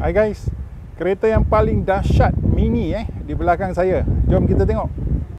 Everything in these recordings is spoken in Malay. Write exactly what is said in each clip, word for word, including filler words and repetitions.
Hai guys, kereta yang paling dahsyat Mini eh di belakang saya. Jom kita tengok.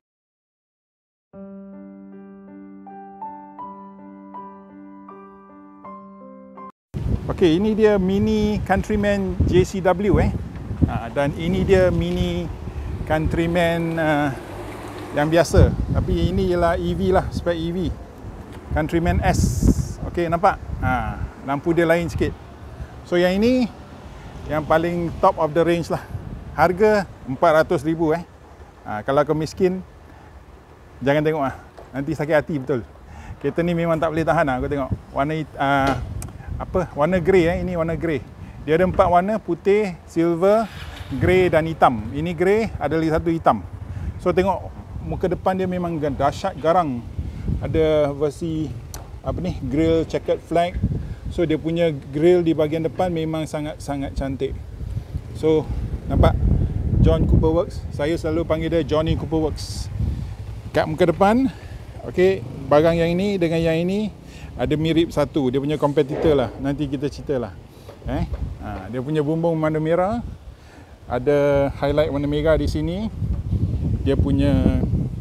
Okey, ini dia Mini Countryman J C W eh. Ha, dan ini dia Mini Countryman uh, yang biasa. Tapi ini ialah E V lah, spek E V. Countryman S. Okey, nampak? Ha, lampu dia lain sikit. So yang ini yang paling top of the range lah. Harga empat ratus ribu eh. Ha, kalau kau miskin, jangan tengok lah. Nanti sakit hati betul. Kereta ni memang tak boleh tahan lah. Kau tengok. Warna uh, apa? Warna grey eh. Ini warna grey. Dia ada empat warna. Putih, silver, grey dan hitam. Ini grey, ada lagi satu hitam. So tengok muka depan dia memang dahsyat garang. Ada versi apa ni? Grill checkered flag. So dia punya grill di bahagian depan memang sangat-sangat cantik. So nampak John Cooper Works. Saya selalu panggil dia Johnny Cooper Works. Kat muka depan, okey, barang yang ini dengan yang ini ada mirip satu. Dia punya competitor lah. Nanti kita cerita lah. Eh, ha, dia punya bumbung warna merah. Ada highlight warna merah di sini. Dia punya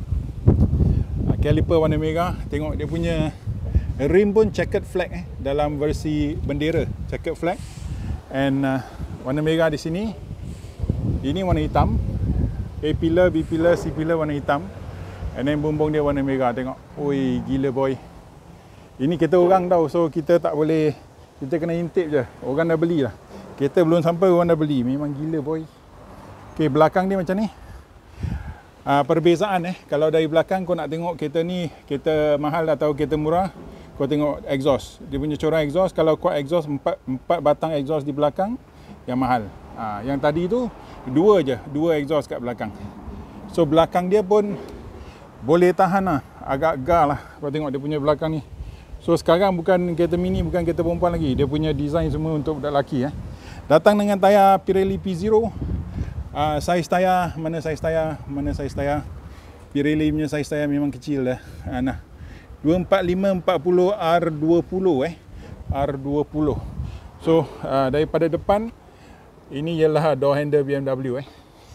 caliper warna merah. Tengok dia punya rim pun checkered flag eh, dalam versi bendera checkered flag. And uh, warna merah di sini. Ini warna hitam. A pillar, B pillar, C pillar warna hitam. And then bumbung dia warna merah. Tengok. Oi, gila boy. Ini kereta orang tau. So kita tak boleh, kita kena intip je. Orang dah beli lah. Kereta belum sampai orang dah beli. Memang gila boy. Okay, belakang dia macam ni. Uh, perbezaan eh. Kalau dari belakang kau nak tengok kereta ni, kereta mahal atau kereta murah, kau tengok exhaust. Dia punya corang exhaust, kalau kuat exhaust, empat, empat batang exhaust di belakang, yang mahal. Ha, yang tadi tu, dua je, dua exhaust kat belakang. So belakang dia pun boleh tahan lah, agak gar lah. Kau tengok dia punya belakang ni. So sekarang bukan kereta Mini, bukan kereta perempuan lagi. Dia punya design semua untuk budak lelaki eh. Datang dengan tayar Pirelli P zero. Uh, saiz tayar, mana saiz tayar, mana saiz tayar. Pirelli punya saiz tayar memang kecil dah. Uh, nah. dua empat lima empat puluh R dua puluh eh. R dua puluh. So uh, daripada depan, ini ialah door handle B M W eh.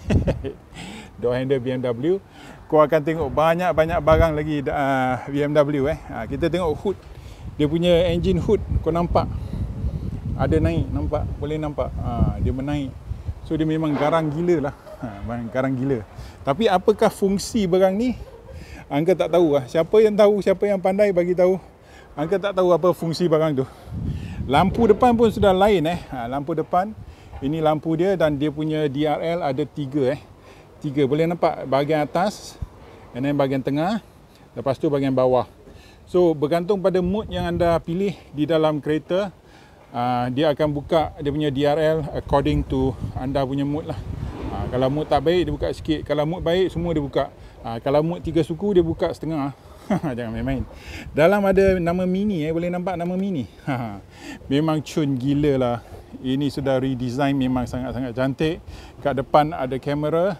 Door handle B M W. Kau akan tengok banyak-banyak barang lagi uh, B M W eh. Uh, kita tengok hood. Dia punya engine hood, kau nampak? Ada naik, nampak? Boleh nampak? Uh, dia menaik. So dia memang garang gila lah. Ha, garang gila. Tapi apakah fungsi barang ni? Angka tak tahu lah. Siapa yang tahu, siapa yang pandai bagi tahu. Angka tak tahu apa fungsi barang tu. Lampu depan pun sudah lain eh. Ha, lampu depan. Ini lampu dia dan dia punya D R L ada tiga eh. Tiga. Boleh nampak bahagian atas. And then bahagian tengah. Lepas tu bahagian bawah. So bergantung pada mood yang anda pilih di dalam kereta. Uh, dia akan buka dia punya D R L according to anda punya mood lah. Uh, kalau mood tak baik dia buka sikit. Kalau mood baik semua dia buka. Uh, kalau mood tiga suku dia buka setengah. Jangan main-main. Dalam ada nama Mini eh, boleh nampak nama Mini. Memang cun gila lah. Ini sudah redesign, memang sangat-sangat cantik. Kat depan ada kamera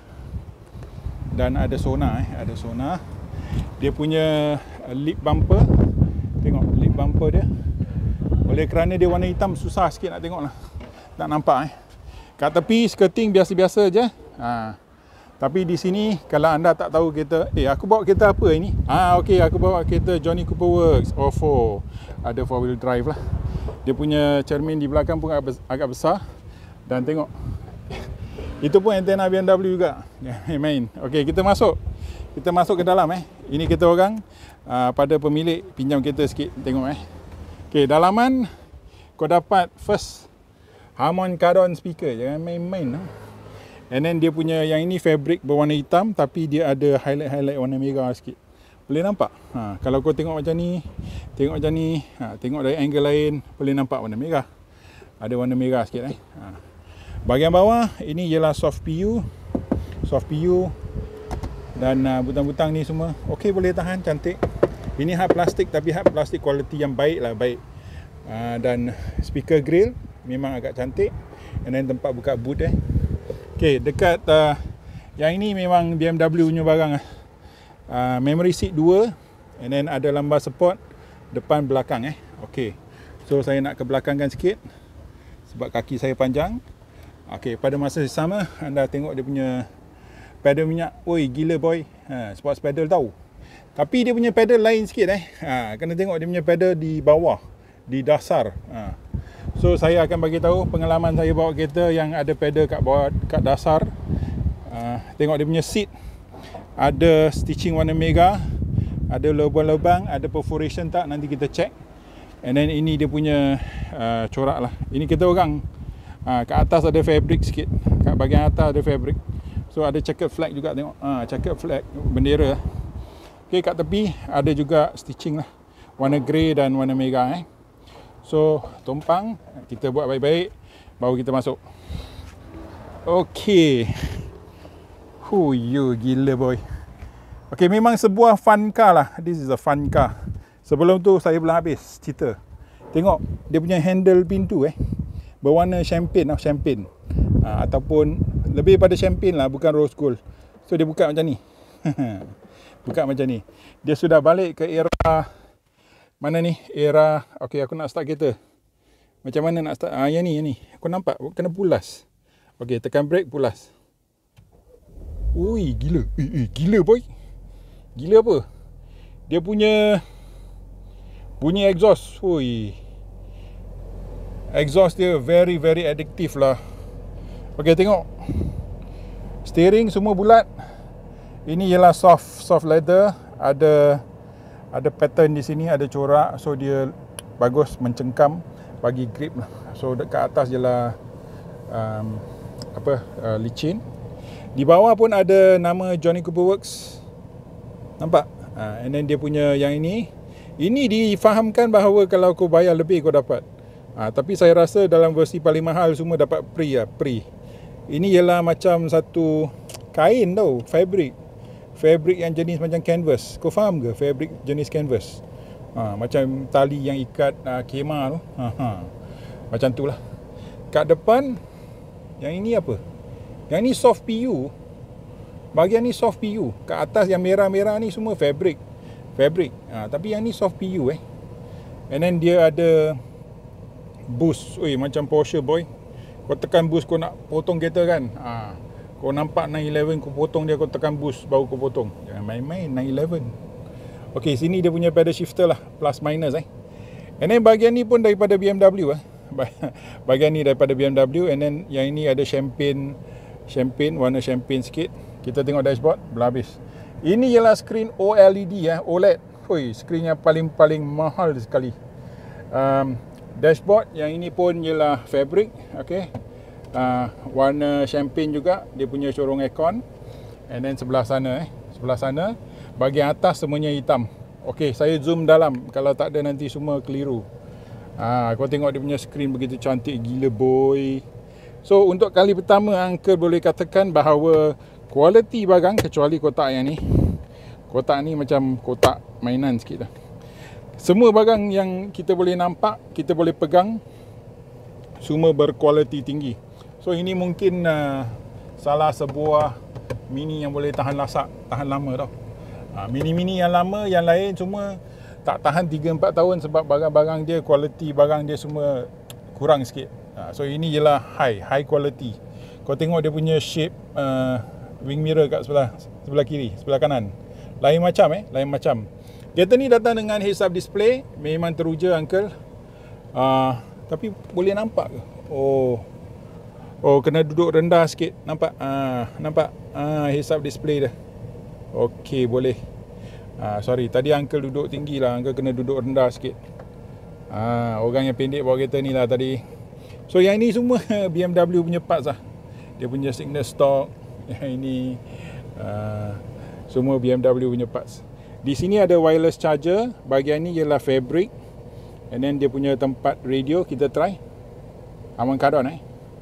dan ada sonar eh, ada sonar. Dia punya lip bumper. Tengok lip bumper dia. Oleh kerana dia warna hitam, susah sikit nak tengok lah. Tak nampak eh. Kat tepi skirting biasa-biasa je. Ha. Tapi di sini kalau anda tak tahu kereta, eh aku bawa kereta apa ini? Ah okey, aku bawa kereta Johnny Cooper Works O four. Ada four wheel drive lah. Dia punya cermin di belakang pun agak besar. Dan tengok. Itu pun antena B M W juga. Main. Okey, kita masuk. Kita masuk ke dalam eh. Ini kereta orang. Uh, pada pemilik pinjam kereta sikit, tengok eh. Okey, dalaman kau dapat first Harman Kardon speaker. Jangan main-main lah. And then dia punya yang ini fabric berwarna hitam tapi dia ada highlight-highlight warna merah sikit. Boleh nampak? Ha, kalau kau tengok macam ni, tengok macam ni, ha, tengok dari angle lain, boleh nampak warna merah. Ada warna merah sikit eh. Ha. Bahagian bawah ini ialah soft P U. Soft P U dan uh, butang-butang ni semua okey, boleh tahan, cantik. Ini hard plastik tapi hard plastik kualiti yang baik lah, baik. Uh, dan speaker grill memang agak cantik. And then tempat buka boot eh. Okey, dekat uh, yang ini memang B M W punya barang ah. Uh, memory seat dua and then ada lumbar support depan belakang eh. Okey. So saya nak ke belakangkan sikit sebab kaki saya panjang. Okey, pada masa yang sama anda tengok dia punya pedal minyak. Oi, gila boy. Ha, sports pedal tahu. Tapi dia punya pedal lain sikit eh. Ha, kena tengok dia punya pedal di bawah, di dasar. Ha. So saya akan bagi tahu pengalaman saya bawa kereta yang ada pedal kat bawah, kat dasar. Ha, tengok dia punya seat. Ada stitching warna mega, ada lubang-lubang, ada perforation tak, nanti kita check. And then ini dia punya uh, corak lah. Ini kita orang uh, kat atas ada fabric sikit. Kat bahagian atas ada fabric. So ada checkered flag juga tengok. Uh, checkered flag bendera. Okay, kat tepi ada juga stitching lah. Warna grey dan warna mega eh. So tumpang, kita buat baik-baik baru kita masuk. Okay. Huh, you gila boy. Okay, memang sebuah fun car lah. This is a fun car. Sebelum tu saya belum habis cerita. Tengok dia punya handle pintu eh, berwarna champagne lah, champagne. Ha, ataupun lebih pada champagne lah, bukan rose gold. So dia buka macam ni. Buka macam ni. Dia sudah balik ke era mana ni? Era, okay, aku nak start kereta. Macam mana nak start? Ah, yang ni, yang ni. Aku nampak kena pulas. Okay, tekan brake, pulas. Ui, gila. Eh, eh, gila boy. Gila apa? Dia punya bunyi exhaust. Ui. Exhaust dia very very addictive lah. Okay, tengok. Steering semua bulat. Ini ialah soft soft leather. Ada ada pattern di sini, ada corak. So dia bagus, mencengkam, bagi grip lah. So dekat atas ialah um, apa uh, licin. Di bawah pun ada nama Johnny Cooper Works. Nampak? Ha, and then dia punya yang ini, ini difahamkan bahawa kalau kau bayar lebih kau dapat. Ha, tapi saya rasa dalam versi paling mahal semua dapat free lah, free. Ini ialah macam satu kain tau, fabric. Fabric yang jenis macam canvas. Kau faham ke fabric jenis canvas? Ha, macam tali yang ikat uh, kemah tu. Ha, ha. Macam tu lah. Kat depan, yang ini apa? Yang ni soft P U. Bahagian ni soft P U. Kat atas yang merah-merah ni semua fabric. Fabric. Ha, tapi yang ni soft P U eh. And then dia ada boost. Oi, macam Porsche boy. Kau tekan boost kau nak potong kereta kan. Ha, kau nampak nine eleven kau potong dia, kau tekan boost baru kau potong. Jangan main-main nine eleven. Okay, sini dia punya pedal shifter lah. Plus minus eh. And then bahagian ni pun daripada B M W eh. Bahagian ni daripada B M W. And then yang ini ada champagne. Champagne, warna champagne sikit. Kita tengok dashboard, belum habis. Ini ialah skrin O L E D, eh, O L E D. Oi, skrin yang paling-paling mahal sekali. Um, dashboard yang ini pun ialah fabric, okay. Uh, warna champagne juga. Dia punya corong aircon. And then sebelah sana, eh, sebelah sana, bahagian atas semuanya hitam. Okay, saya zoom dalam. Kalau tak ada nanti semua keliru. Ah, kau tengok dia punya skrin begitu cantik, gila boy. So untuk kali pertama Uncle boleh katakan bahawa kualiti barang, kecuali kotak yang ni. Kotak ni macam kotak mainan sikit lah. Semua barang yang kita boleh nampak, kita boleh pegang, semua berkualiti tinggi. So ini mungkin uh, salah sebuah Mini yang boleh tahan lasak, tahan lama tau. uh, Mini-mini yang lama, yang lain semua tak tahan tiga empat tahun sebab barang-barang dia, kualiti barang dia semua kurang sikit. So ini ialah high, high quality. Kau tengok dia punya shape uh, wing mirror kat sebelah sebelah kiri, sebelah kanan. Lain macam eh, lain macam. Kereta ni datang dengan heads up display, memang teruja Uncle. Uh, tapi boleh nampak ke? Oh. Oh, kena duduk rendah sikit. Nampak? Ah, uh, nampak? Ah, uh, heads up display dah. Okey, boleh. Ah, uh, sorry, tadi Uncle duduk tinggi lah, Uncle kena duduk rendah sikit. Ah, uh, orang yang pendek bawa kereta ni lah tadi. So yang ini semua B M W punya parts lah. Dia punya signal stock. Yang ini uh, semua B M W punya parts. Di sini ada wireless charger. Bahagian ni ialah fabric. And then dia punya tempat radio. Kita try. Aman kadon eh.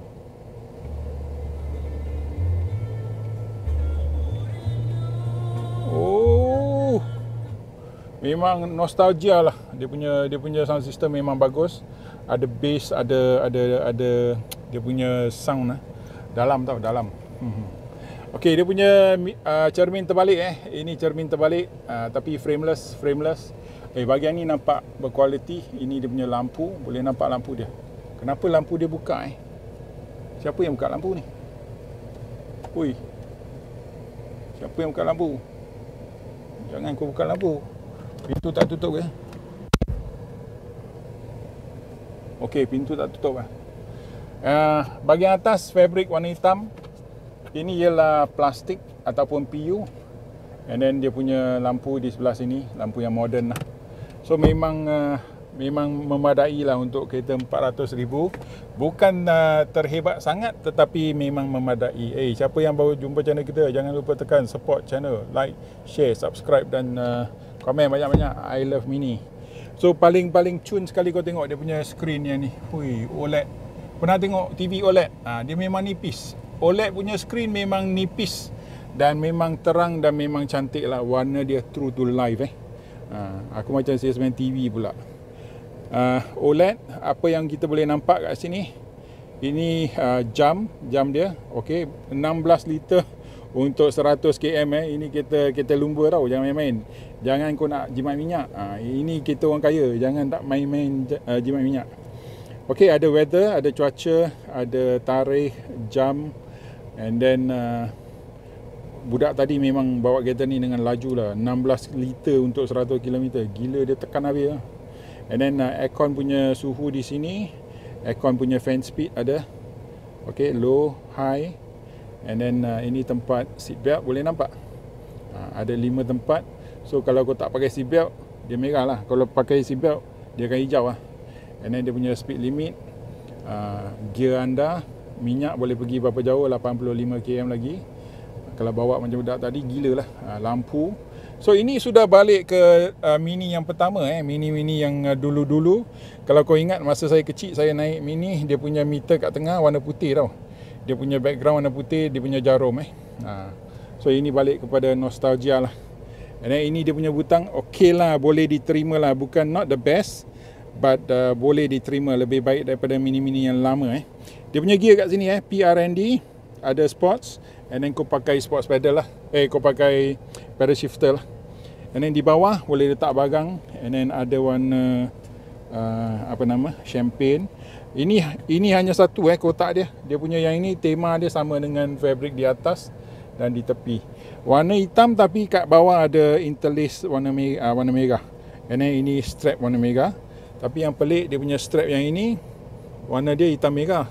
Oh, memang nostalgia lah. Dia punya dia punya sound system memang bagus. Ada bass, ada ada ada dia punya sound lah. Dalam tau, dalam. Hmm. Okey, dia punya uh, cermin terbalik eh. Ini cermin terbalik uh, tapi frameless, frameless. Eh, bahagian ni nampak berkualiti. Ini dia punya lampu, boleh nampak lampu dia. Kenapa lampu dia buka eh? Siapa yang buka lampu ni? Ui. Siapa yang buka lampu? Jangan kau buka lampu. Pintu tak tutup ke? Okey, pintu tak tutup lah. Uh, bahagian atas fabrik warna hitam. Ini ialah plastik ataupun P U. And then dia punya lampu di sebelah sini, lampu yang moden lah. So memang uh, memang memadai lah untuk kereta empat ratus ribu. Bukan uh, terhebat sangat, tetapi memang memadai. Eh, siapa yang baru jumpa channel kita, jangan lupa tekan support channel, like, share, subscribe dan uh, komen banyak-banyak. I love Mini. So paling-paling cun sekali kau tengok dia punya screen yang ni. Hui, O L E D. Pernah tengok T V O L E D? Ha, dia memang nipis. O L E D punya screen memang nipis dan memang terang dan memang cantik lah. Warna dia true to life eh. Ha, aku macam salesman T V pula. Uh, O L E D, apa yang kita boleh nampak kat sini, ini uh, jam, jam dia. Okey, enam belas liter untuk seratus kilometer eh. Ini kita kita lumba tau, jangan main-main. Jangan kau nak jimat minyak. Ha, ini kita orang kaya, jangan tak main-main uh, jimat minyak. Okey, ada weather, ada cuaca, ada tarikh, jam, and then uh, budak tadi memang bawa kereta ni dengan laju lah, enam belas liter untuk seratus kilometer. Gila, dia tekan habis lah. And then uh, aircon punya suhu di sini, aircon punya fan speed ada. Okey, low, high. And then uh, ini tempat seat belt, boleh nampak? Uh, ada lima tempat. So kalau kau tak pakai seat belt, dia merah lah. Kalau pakai seat belt, dia akan hijau lah. And then dia punya speed limit, uh, gear anda, minyak boleh pergi berapa jauh, lapan puluh lima kilometer lagi. Kalau bawa macam budak tadi, gila lah. Uh, lampu. So ini sudah balik ke uh, Mini yang pertama eh, Mini-Mini yang uh, dulu-dulu. Kalau kau ingat masa saya kecil, saya naik Mini, dia punya meter kat tengah warna putih tau. Dia punya background warna putih, dia punya jarum eh. Uh, so ini balik kepada nostalgia lah. And then ini dia punya butang, okey lah, boleh diterima lah. Bukan not the best, but uh, boleh diterima, lebih baik daripada Mini-Mini yang lama eh. Dia punya gear kat sini eh, P R and D, ada sports, and then kau pakai sports pedal lah. Eh, kau pakai pedal shifter lah. And then di bawah boleh letak bagang, and then ada warna uh, apa nama, champagne. Ini ini hanya satu eh kotak dia. Dia punya yang ini tema dia sama dengan fabric di atas dan di tepi. Warna hitam tapi kat bawah ada interlace warna merah, uh, warna merah. And then ini strap warna merah. Tapi yang pelik, dia punya strap yang ini warna dia hitam merah.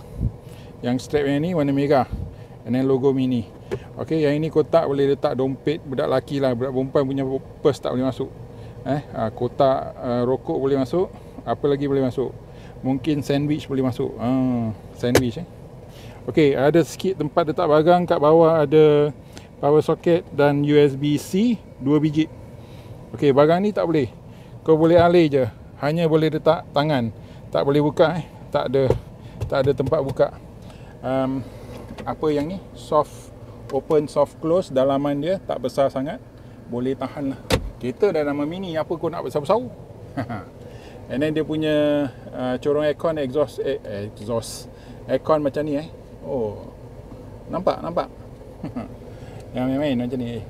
Yang strap yang ini warna merah. And then logo Mini. Okey, yang ini kotak boleh letak dompet budak lelaki lah. Budak perempuan punya purse tak boleh masuk. Eh, uh, kotak uh, rokok boleh masuk. Apa lagi boleh masuk? Mungkin sandwich boleh masuk. Ah, sandwich eh. Okey, ada sikit tempat letak bagang. Kat bawah ada power socket dan U S B C dua biji. Okey, bagang ni tak boleh. Kau boleh alih je. Hanya boleh letak tangan. Tak boleh buka eh. Tak ada tak ada tempat buka. Um, apa yang ni? Soft open, soft close. Dalaman dia tak besar sangat. Boleh tahan lah. Kereta dah nama Mini, apa kau nak besar-besar? And then dia punya uh, corong aircon, exhaust eh, exhaust aircon macam ni eh. Oh, nampak nampak. Yang main-main macam ni.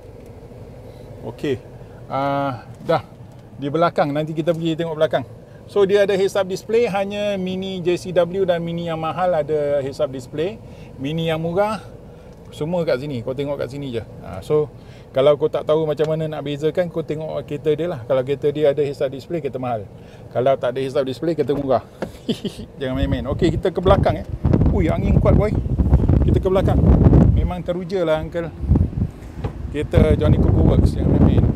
Okey, uh, dah di belakang, nanti kita pergi tengok belakang. So dia ada heads up display. Hanya Mini J C W dan Mini yang mahal ada heads up display. Mini yang murah semua kat sini. Kau tengok kat sini je. uh, So kalau kau tak tahu macam mana nak bezakan, kau tengok kereta dia lah. Kalau kereta dia ada heads up display, kereta mahal. Kalau tak ada heads up display, kereta murah. Jangan main-main. Okey, kita ke belakang eh. Ui, angin kuat boy. Kita ke belakang. Memang teruja lah uncle. Kereta Johnny Coco Works. Jangan main-main.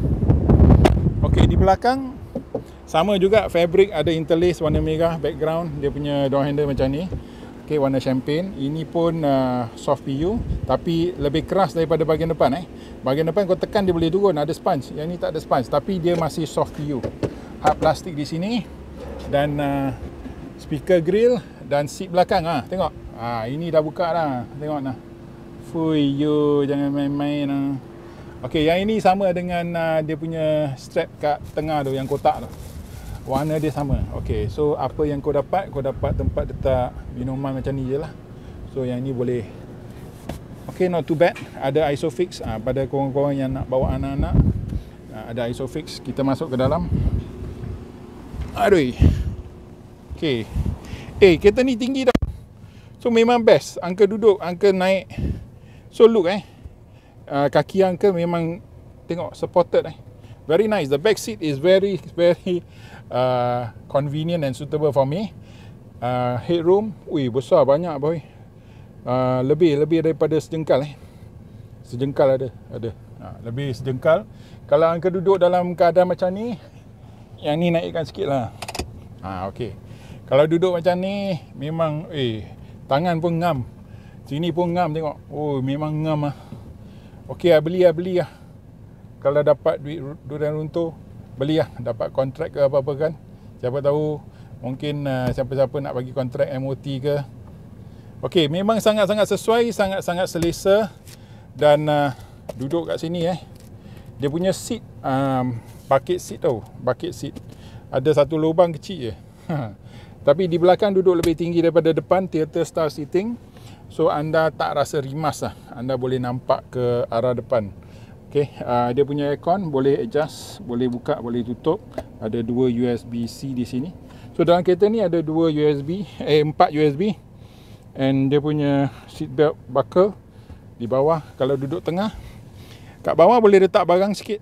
Okey, di belakang sama juga fabric, ada interlace warna merah background. Dia punya door handle macam ni. Okey, warna champagne. Ini pun uh, soft P U tapi lebih keras daripada bahagian depan eh. Bahagian depan kau tekan dia boleh turun, ada sponge. Yang ni tak ada sponge tapi dia masih soft P U. Hard plastik di sini dan uh, speaker grill dan seat belakang ah. Tengok. Ah, ini dah buka dah. Tengok nah. Fui yo, jangan main-main ah. Okey, yang ini sama dengan uh, dia punya strap kat tengah tu, yang kotak tu. Warna dia sama. Okey, so apa yang kau dapat? Kau dapat tempat letak minuman macam ni je lah. So yang ni boleh. Okey, not too bad. Ada Isofix uh, pada korang-korang yang nak bawa anak-anak. Uh, ada Isofix. Kita masuk ke dalam. Aduh. Okey. Eh, kereta ni tinggi dah. So memang best. Angka duduk, angka naik. So look eh. Uh, kaki angka memang tengok supported eh. Very nice. The back seat is very very uh, convenient and suitable for me. Uh, headroom, wih besar banyak boy. Uh, lebih lebih daripada sejengkal eh. Sejengkal ada, ada. Ha, lebih sejengkal. Kalau angka duduk dalam keadaan macam ni, yang ni naikkan sikit lah. Ha, okey. Kalau duduk macam ni, memang eh tangan pun ngam. Sini pun ngam tengok. Oh, memang ngam lah. Okey lah, beli lah, beli lah. Kalau dapat duit durian runtuh, beli lah. Dapat kontrak ke apa-apa kan. Siapa tahu, mungkin uh, siapa-siapa nak bagi kontrak M O T ke. Okey, memang sangat-sangat sesuai, sangat-sangat selesa. Dan uh, duduk kat sini eh. Dia punya seat, um, bucket seat tau. Bucket seat. Ada satu lubang kecil je. Tapi di belakang duduk lebih tinggi daripada depan, theater style seating. So anda tak rasa rimas lah. Anda boleh nampak ke arah depan. Okay, uh, dia punya aircon boleh adjust, boleh buka, boleh tutup. Ada dua U S B C di sini. So dalam kereta ni ada dua U S B, eh empat U S B. And dia punya seat belt buckle di bawah. Kalau duduk tengah, kat bawah boleh letak barang sikit.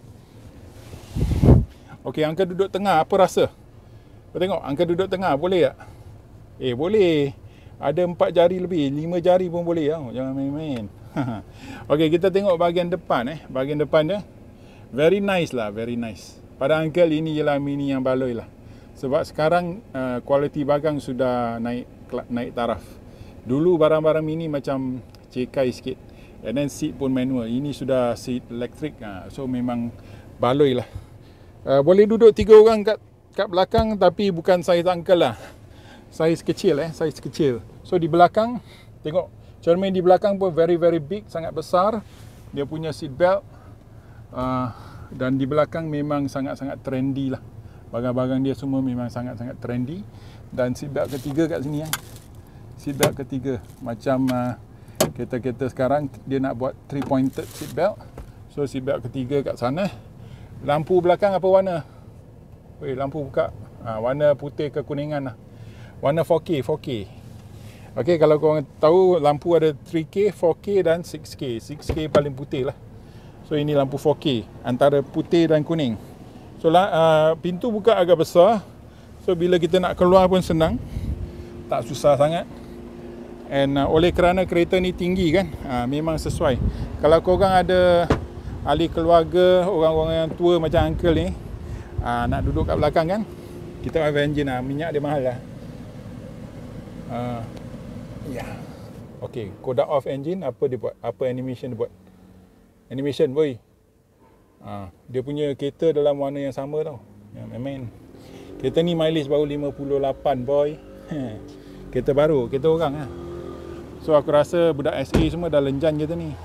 Okay, angka duduk tengah apa rasa? Kau tengok, angka duduk tengah boleh tak? Eh boleh. Ada empat jari lebih, lima jari pun boleh tau. Jangan main-main. Okey, kita tengok bahagian depan eh. Bahagian depan dia very nice lah, very nice. Pada uncle ini ialah Mini yang baloi lah. Sebab sekarang uh, kualiti bagang sudah naik naik taraf. Dulu barang-barang Mini macam cekai sikit. And then seat pun manual. Ini sudah seat elektrik. Uh, so memang baloi lah. Uh, boleh duduk tiga orang kat kat belakang, tapi bukan saiz uncle lah. Saiz kecil eh, saiz kecil. So di belakang tengok, cermin di belakang pun very very big, sangat besar. Dia punya seat belt uh, dan di belakang memang sangat-sangat trendy lah. Barang-barang dia semua memang sangat-sangat trendy. Dan seat belt ketiga kat sini eh. Seat belt ketiga macam uh, kereta-kereta sekarang dia nak buat three pointed seat belt. So seat belt ketiga kat sana. Lampu belakang apa warna? Weh, lampu buka. Ha, warna putih kekuningan lah. Warna four K, four K. Okey, kalau korang tahu lampu ada three K, four K dan six K. six K paling putih lah. So ini lampu four K, antara putih dan kuning. So uh, pintu buka agak besar. So bila kita nak keluar pun senang. Tak susah sangat. And uh, oleh kerana kereta ni tinggi kan, uh, memang sesuai. Kalau korang ada ahli keluarga, orang-orang yang tua macam uncle ni, uh, nak duduk kat belakang kan, kita have engine lah. Minyak dia mahal lah. Uh, Ya. Yeah. Okey, kodak off engine, apa dia buat? Apa animation dia buat? Animation boy. Ah, dia punya kereta dalam warna yang sama tau. Ya, main-main. Kereta ni mileage baru lima puluh lapan boy. Kereta baru, kereta orang ah. So aku rasa budak S A semua dah lenjan kereta ni.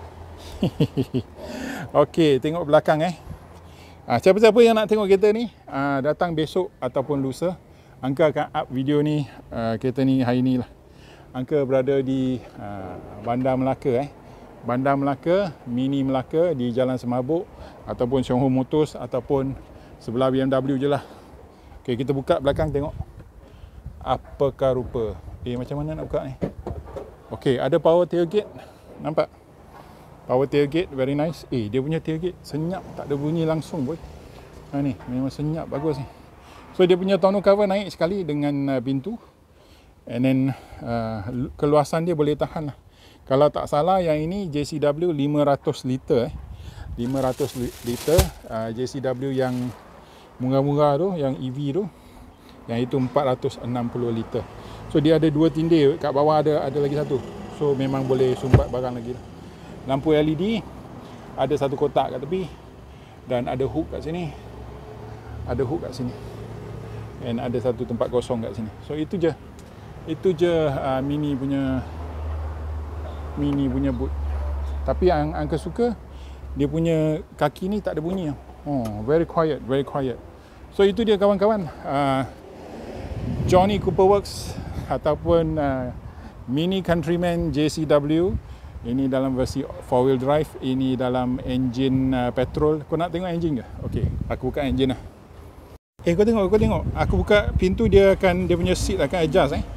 Okey, tengok belakang eh. Ah, siapa-siapa yang nak tengok kereta ni, ah, datang besok ataupun lusa. Angka akan up video ni, uh, kereta ni hari ni lah. Angka berada di uh, Bandar Melaka eh. Bandar Melaka, Mini Melaka di Jalan Semabuk ataupun Showroom Motors ataupun sebelah B M W je lah. Okey, kita buka belakang tengok. Apakah rupa? Eh, macam mana nak buka ni? Okey, ada power tailgate. Nampak? Power tailgate, very nice. Eh, dia punya tailgate senyap, tak ada bunyi langsung boy. Ha ni, memang senyap, bagus ni. So dia punya tonneau cover naik sekali dengan uh, pintu. And then uh, keluasan dia boleh tahan lah. Kalau tak salah yang ini J C W lima ratus liter eh. lima ratus liter uh, J C W yang murah-murah tu, yang E V tu, yang itu empat ratus enam puluh liter. So dia ada dua tindih, kat bawah ada ada lagi satu. So memang boleh sumbat barang lagi lah. Lampu L E D ada satu kotak kat tepi dan ada hook kat sini. Ada hook kat sini. And ada satu tempat kosong kat sini. So itu je. Itu je uh, Mini punya Mini punya boot. Tapi yang angka suka, dia punya kaki ni tak ada bunyi. Oh, very quiet, very quiet. So itu dia kawan-kawan, uh, Johnny Cooper Works ataupun uh, Mini Countryman J C W. Ini dalam versi four wheel drive. Ini dalam engine uh, petrol. Kau nak tengok engine ke? Okey, aku buka engine lah. Eh, kau tengok, kau tengok. Aku buka pintu, dia akan, dia punya seat akan adjust eh.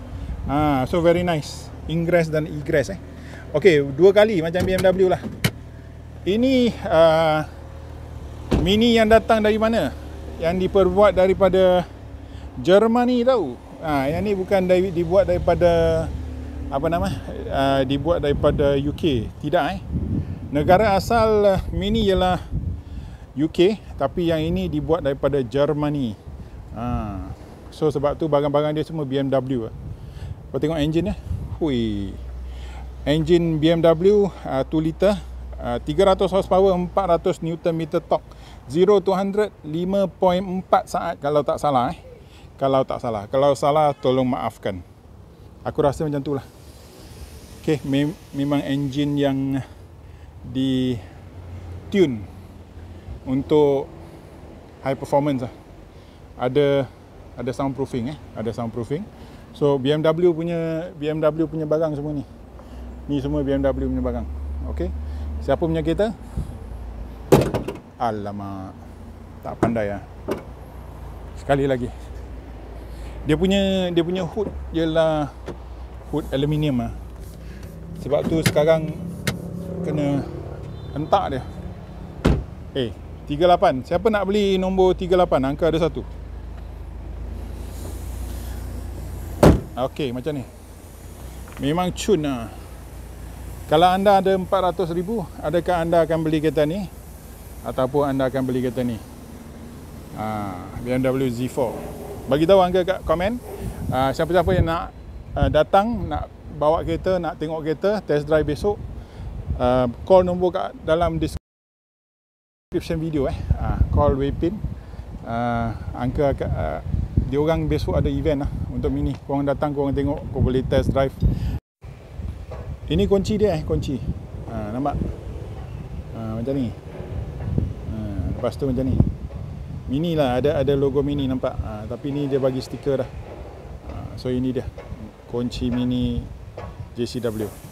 Ah, so very nice. Ingress dan egress eh. Okey, dua kali macam B M W lah. Ini uh, Mini yang datang dari mana? Yang diperbuat daripada Germany tau. Ah, yang ni bukan dari, dibuat daripada apa nama? Uh, dibuat daripada U K. Tidak eh. Negara asal Mini ialah U K, tapi yang ini dibuat daripada Germany. Ah. So sebab tu barang-barang dia semua B M W. Kau tengok engine dia. Hui. Engine B M W uh, two liter, uh, tiga ratus horsepower, empat ratus newton meter torque. zero to one hundred lima perpuluhan empat saat kalau tak salah eh. Kalau tak salah. Kalau salah tolong maafkan. Aku rasa macam tu lah. Okay, mem memang engine yang di tune untuk high performance lah. Ada ada soundproofing eh, ada soundproofing. So B M W punya B M W punya barang semua ni. Ni semua B M W punya barang. Okey. Siapa punya kereta? Alamak. Tak pandai ah. Sekali lagi. Dia punya dia punya hood ialah hood aluminium ah. Sebab tu sekarang kena hentak dia. Eh, tiga lapan. Siapa nak beli nombor tiga lapan? Angka ada satu. Okey, macam ni. Memang cun lah. Kalau anda ada empat ratus ribu, adakah anda akan beli kereta ni? Ataupun anda akan beli kereta ni? Ha, B M W Z four. Bagi tahu angka kat komen. Ha, siapa-siapa yang nak uh, datang, nak bawa kereta, nak tengok kereta, test drive besok, uh, call nombor kat dalam description video eh. Ha, call Waypin. Uh, angka uh, dia orang besok ada event lah untuk Mini. Korang datang, korang tengok, kau boleh test drive. Ini kunci dia eh, kunci. Ha, nampak? Ha, macam ni. Ha, lepas tu macam ni. Mini lah, ada ada logo Mini nampak. Ha, tapi ni dia bagi stiker dah. Ha, so ini dia. Kunci Mini J C W.